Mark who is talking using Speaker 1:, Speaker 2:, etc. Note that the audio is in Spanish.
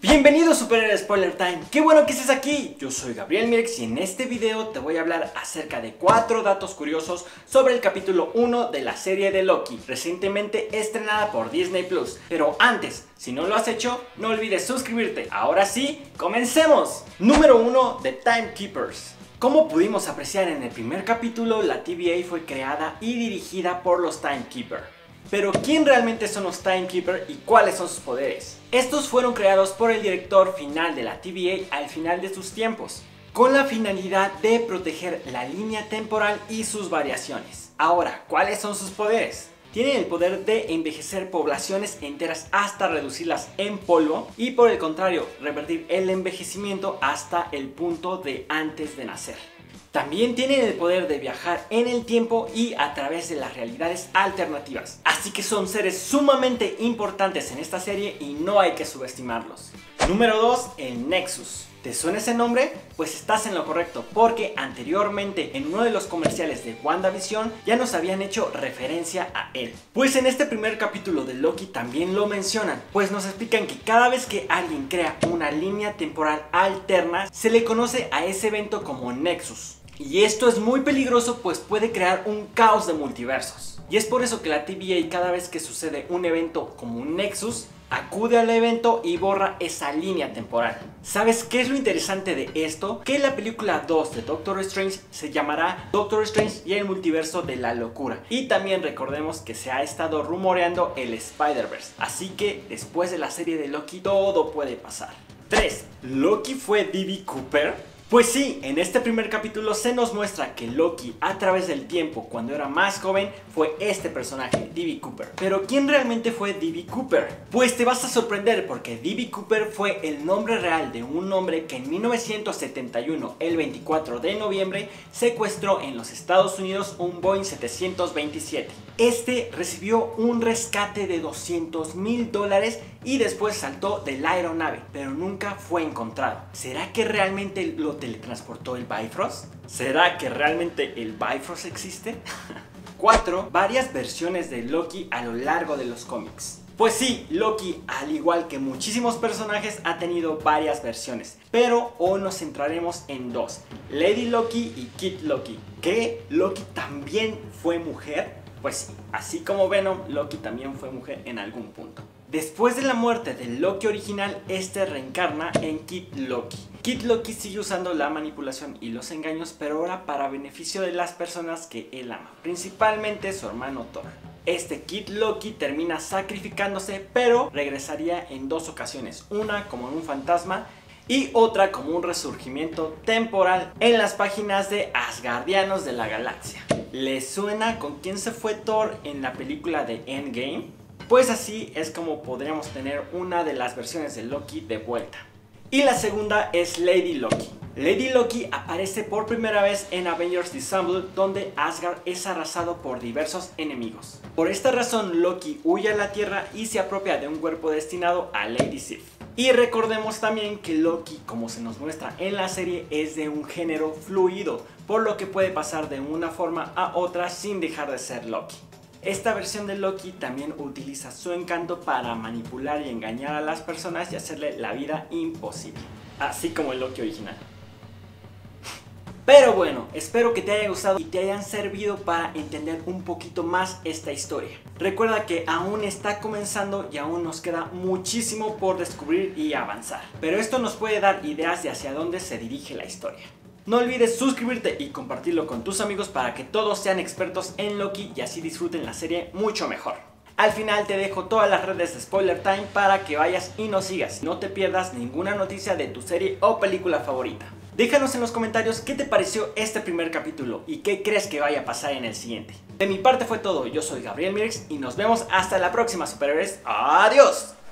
Speaker 1: Bienvenido Superhéroe Spoiler Time, qué bueno que estés aquí. Yo soy Gabriel Mirex y en este video te voy a hablar acerca de 4 datos curiosos sobre el capítulo 1 de la serie de Loki, recientemente estrenada por Disney Plus. Pero antes, si no lo has hecho, no olvides suscribirte. Ahora sí, comencemos. Número 1 de Timekeepers. Como pudimos apreciar en el primer capítulo, la TVA fue creada y dirigida por los Timekeepers. Pero ¿quién realmente son los Timekeepers y cuáles son sus poderes? Estos fueron creados por el director final de la TVA al final de sus tiempos, con la finalidad de proteger la línea temporal y sus variaciones. Ahora, ¿cuáles son sus poderes? Tienen el poder de envejecer poblaciones enteras hasta reducirlas en polvo y por el contrario, revertir el envejecimiento hasta el punto de antes de nacer. También tienen el poder de viajar en el tiempo y a través de las realidades alternativas. Así que son seres sumamente importantes en esta serie y no hay que subestimarlos. Número 2, el Nexus. ¿Te suena ese nombre? Pues estás en lo correcto, porque anteriormente en uno de los comerciales de WandaVision ya nos habían hecho referencia a él. Pues en este primer capítulo de Loki también lo mencionan, pues nos explican que cada vez que alguien crea una línea temporal alterna, se le conoce a ese evento como Nexus. Y esto es muy peligroso, pues puede crear un caos de multiversos. Y es por eso que la TVA, cada vez que sucede un evento como un Nexus, acude al evento y borra esa línea temporal. ¿Sabes qué es lo interesante de esto? Que la película 2 de Doctor Strange se llamará Doctor Strange y el multiverso de la locura. Y también recordemos que se ha estado rumoreando el Spider-Verse. Así que después de la serie de Loki todo puede pasar. 3. ¿Loki fue D.B. Cooper? Pues sí, en este primer capítulo se nos muestra que Loki, a través del tiempo, cuando era más joven, fue este personaje, D.B. Cooper. Pero ¿quién realmente fue D.B. Cooper? Pues te vas a sorprender, porque D.B. Cooper fue el nombre real de un hombre que en 1971, el 24 de noviembre, secuestró en los Estados Unidos un Boeing 727. Este recibió un rescate de $200,000 y después saltó de la aeronave, pero nunca fue encontrado. ¿Será que realmente lo teletransportó el Bifrost? ¿Será que realmente el Bifrost existe? 4. Varias versiones de Loki a lo largo de los cómics. Pues sí, Loki, al igual que muchísimos personajes, ha tenido varias versiones, pero hoy nos centraremos en 2, Lady Loki y Kid Loki. ¿Qué? ¿Loki también fue mujer? Pues sí, así como Venom, Loki también fue mujer en algún punto. Después de la muerte del Loki original, este reencarna en Kid Loki. Kid Loki sigue usando la manipulación y los engaños, pero ahora para beneficio de las personas que él ama, principalmente su hermano Thor. Este Kid Loki termina sacrificándose, pero regresaría en 2 ocasiones, una como un fantasma y otra como un resurgimiento temporal en las páginas de Asgardianos de la Galaxia. ¿Les suena con quién se fue Thor en la película de Endgame? Pues así es como podríamos tener una de las versiones de Loki de vuelta. Y la segunda es Lady Loki. Lady Loki aparece por primera vez en Avengers Disassembled, donde Asgard es arrasado por diversos enemigos. Por esta razón Loki huye a la Tierra y se apropia de un cuerpo destinado a Lady Sif. Y recordemos también que Loki, como se nos muestra en la serie, es de un género fluido, por lo que puede pasar de una forma a otra sin dejar de ser Loki. Esta versión de Loki también utiliza su encanto para manipular y engañar a las personas y hacerle la vida imposible, así como el Loki original. Pero bueno, espero que te haya gustado y te hayan servido para entender un poquito más esta historia. Recuerda que aún está comenzando y aún nos queda muchísimo por descubrir y avanzar. Pero esto nos puede dar ideas de hacia dónde se dirige la historia. No olvides suscribirte y compartirlo con tus amigos para que todos sean expertos en Loki y así disfruten la serie mucho mejor. Al final te dejo todas las redes de Spoiler Time para que vayas y nos sigas. No te pierdas ninguna noticia de tu serie o película favorita. Déjanos en los comentarios qué te pareció este primer capítulo y qué crees que vaya a pasar en el siguiente. De mi parte fue todo, yo soy Gabriel Mirex y nos vemos hasta la próxima, superhéroes. ¡Adiós!